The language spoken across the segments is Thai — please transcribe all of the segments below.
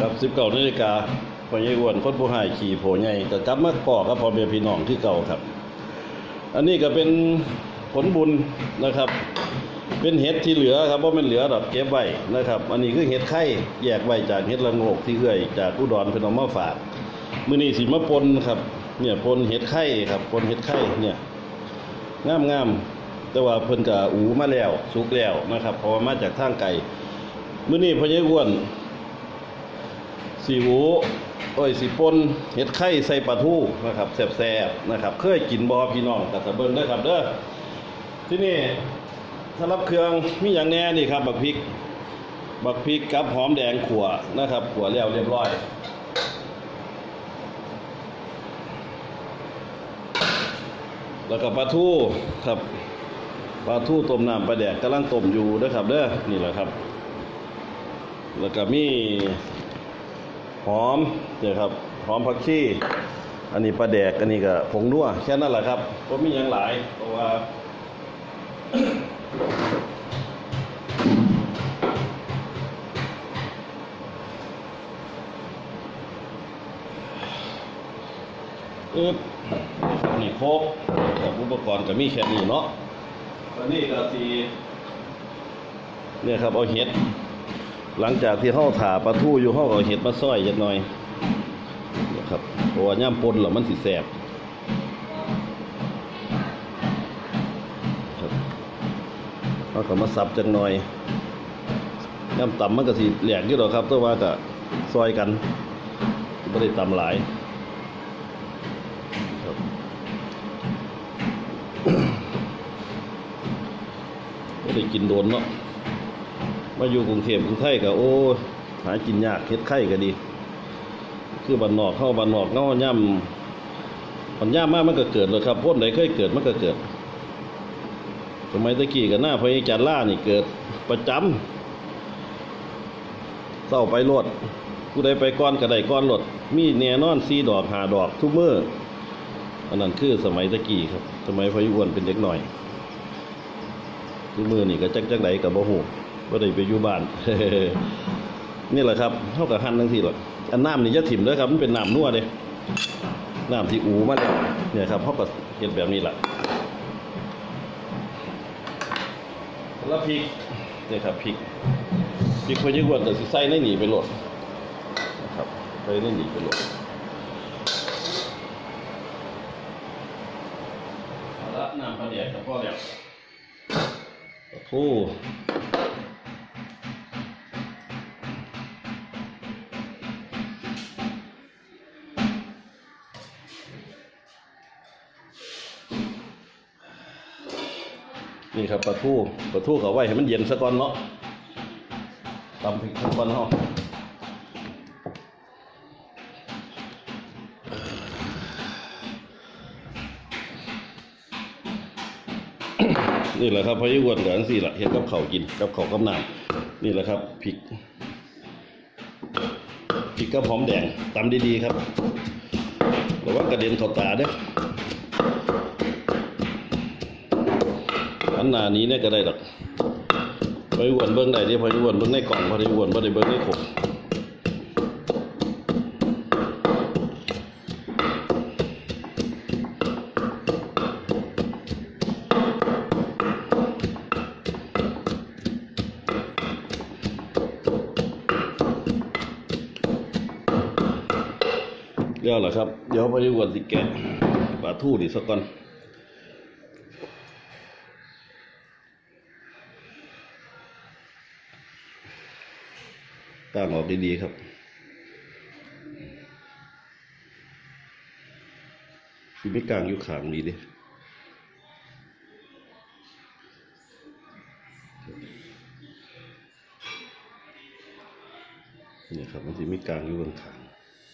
ครับ19 นาฬิกาพ่อใหญ่อ้วนคนผู้หายขี่โผใหญ่ก็กลับมาก่อกับพ่อแม่พี่น้องที่เก่าครับอันนี้ก็เป็นผลบุญนะครับเป็นเห็ดที่เหลือครับเพราะมันเหลือดอกเก็บไว้นะครับอันนี้คือเห็ดไข่แยกไว้จากเห็ดละโงกที่เอื้อยจากอุดรเพิ่นเอามาฝากมื้อนี้สิมาปนครับเนี่ยปนเห็ดไข่ครับปนเห็ดไข่เนี่ยงามแต่ว่าเพิ่นก็อูมาแล้วสุกแล้วนะครับเพราะว่ามาจากทางไกลมื้อนี้พ่อใหญ่อ้วนสิปนเห็ดไข่ใส่ปลาทูนะครับแซ่บๆนะครับเคยกินบ่พี่น้องก็จะเบิ่งเด้อครับเด้อที่นี่สำหรับเครื่องมีอย่างแน่นี่ครับบักพริกกับหอมแดงขั่วนะครับขั่วแล้วเรียบร้อยแล้วก็ปลาทูครับปลาทูต้มน้ำปลาแดกกำลังต้มอยู่นะครับเด้อนี่แหละครับแล้วก็มีหอมเนี่ยครับหอมผักชีอันนี้ปลาแดกอันนี้ก็ผงนัวแค่นั้นแหละครับก็มีอย่างหลายเพราะว่านี่โคกอุปกรณ์ก็มีแค่นี้เนาะอันนี้ก็สีเนี่ยครับเอาเห็ดหลังจากที่เฮาถ่าปลาทูอยู่เฮาเอาเห็ดมาซอยจักหน่อยนะครับเพราะว่าย่ำปนแล้วมันสิแซ่บครับเฮาก็มาสับจักหน่อยย่ำตำมันก็สิแหลกอยู่ดอกครับแต่ว่าก็ซอยกันบ่ได้ตำหลายครับบ่ได้กินโดนเนาะมาอยู่กรุงเทพกรุงไทยก็โอ้หากินยากเฮ็ดไข่ก็ดีคือบ้านนอกเข้าบ้านนอกเงาย่ำมันย่ำมากมันก็เกิดเลยครับพ้นไหนเคยเกิดมันก็เกิดสมัยตะกี้กับหน้าพญาจันล่านี่เกิดประจำเศร้าไปรถผู้ใดไปก้อนก็ได้ก้อนรถมีแน่นอน4 ดอก5 ดอกทุกมื้ออันนั้นคือสมัยตะกี้ครับสมัยพญาอ้วนเป็นเด็กหน่อยทุกมื้อนี่ก็จักไหนก็บ่ฮู้ก็ได้ไปอยู่บ้าน นี่แหละครับเท่ากับหั่นทั้งทีหรอกอันน้ำนี่จะถิ่มด้วยครับมันเป็นน้ำนัวเลยน้ำที่อูมาแล้วเนี่ยครับเท่ากับเห็นแบบนี้แหละแล้วพริกเนี่ยครับพริกพอยิ่งวนแต่สิใส่ในหนีไปโหลดนะครับใส่ในหนีไปโหลดแล้วน้ำปลาแดกกับพ่อแล้วโอ้นี่ครับปลาทูเขาไว้ให้มันเย็นซะก่อนเนาะตำพริกซะก่อนเนาะนี่แหละครับพอยิ่งวนกันสิล่ะเห็นกับเขากินกับเขากับน้ำนี่แหละครับพริกกับหอมแดงตำดีๆครับระวังกระเด็นเข้าตาเด้ออันหน้านี้เนี่ยก็ได้หรอกพอวนเบิ้งได้ที่พอวนเบิ้งในกล่องพอวนบ่ได้เบิ้งในขวดเดี๋ยวเหรอครับเดี๋ยวพอวนสิแกะปลาทูดิสักก่อนตั้งออกดีๆครับที่ไม่กลางอยู่ขางนี้ดินี่ครับมันที่ไม่กลางอยู่บนขาง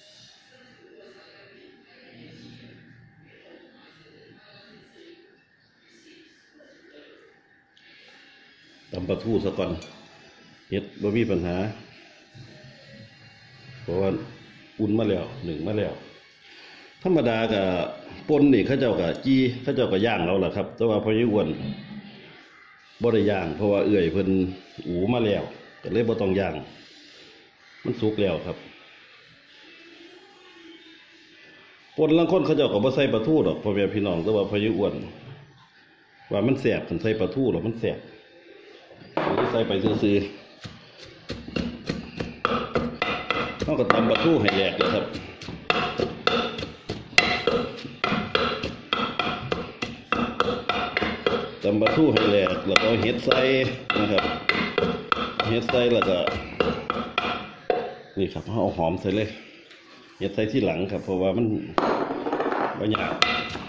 ตำปลาทูซะก่อนเฮ็ดบ่มีปัญหาเพราะว่าอุ่นมาแล้ว1มาแล้วธรรมดากับปนนี่เขาเจ้ากับจี้เขาเจ้ากับย่างเราล่ะครับแต่ว่าพอยิ่งอ้วนบ่ได้ย่างเพราะว่าเอื่อยเพิ่นอูมาแล้วก็เลยบ่ต้องย่างมันสุกแล้วครับคนลางคนเขาเจ้าก็บ่ใส่ปลาทูดอกพ่อแม่พี่น้องแต่ว่าพออยู่อ้วนว่ามันแสบคันใส่ปลาทูหรอมันแสบใส่ไปซื่อๆต้องก็ตำปลาทูให้แหลกเลยครับตำปลาทูให้แหลกแล้วก็เห็ดใส่นะครับเห็ดใส่แล้วก็นี่ครับเอาหอมใส่เลยเห็ดใส่ที่หลังครับเพราะว่ามันบางอย่าง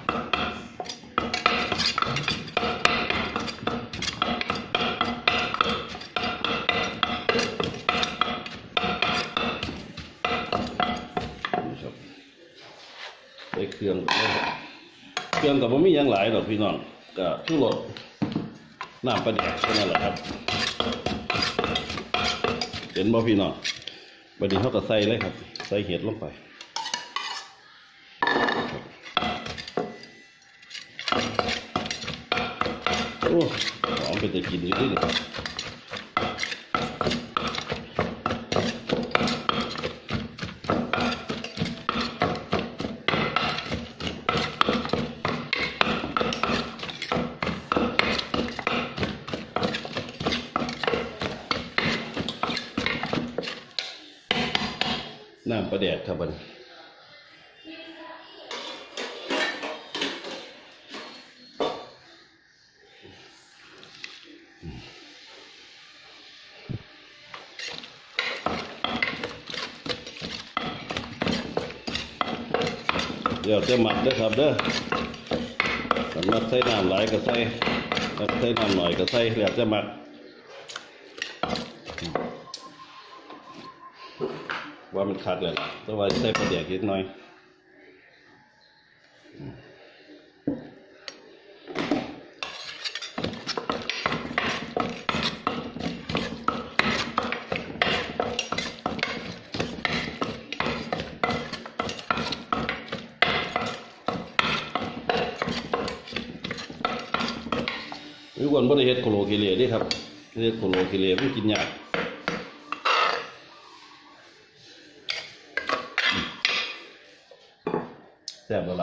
ใส่เครื่องกับมันมีอย่างหลายหรอกพี่น้องก็ชูรสน้ำปลาแดกแค่นั้นแหละครับเห็นบ่พี่น้องบัดนี้เขาก็ใส่เลยครับใส่เห็ดลงไปโอ้หอมเป็นตะกินอยู่ด้วยน้ำปลาแดกครับบัดเดี๋ยวจะหมักด้วยครับเด้อสำหรับใส่น้ำหลายก็ใส่ใส่น้ำหน่อยก็ใส่เดี๋ยวจะหมักว่ามันขาดเลยแต่ว่าใส่ปลาแดกนิดหน่อยวิวันบริเฮ็ดโคโลกิเลดิครับเฮ็ดโคโลกิเลมันกินยากแซ่บแล้วล่ะ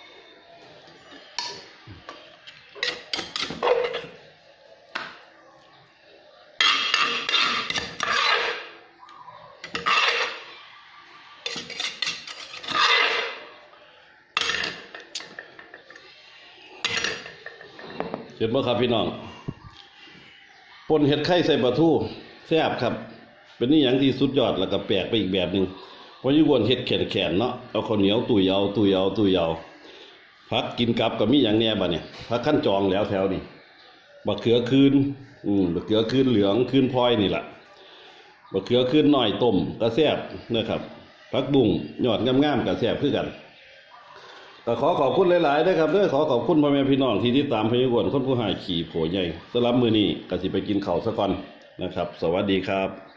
เห็นไหมครับพี่น้องปนเห็ดไข่ใส่ปลาทูแซ่บครับเป็นนี่อย่างที่สุดยอดแล้วก็แปลกไปอีกแบบหนึ่งวันนี้วนเห็ดแขนเนาะเอาข้าวเหนียวตุยเอาพักกินกับมีอย่างเนี้ยบ่เนี่ยพักขั้นจองแล้วแถวนี้บักเขือคืนบักเขือคืนเหลืองคืนพลอยนี่แหละบักเขือคืนหน่อยต้มก็แซ่บนะครับพักบุ้งยอดงามๆก็แซ่บคือกันก็ขอขอบคุณหลายๆด้วยครับขอขอบคุณพ่อแม่พี่น้องที่ติดตามพยากรณ์คนผู้หายขี่โผใหญ่สำหรับมื้อนี้ก็สิไปกินข้าวซะก่อนนะครับสวัสดีครับ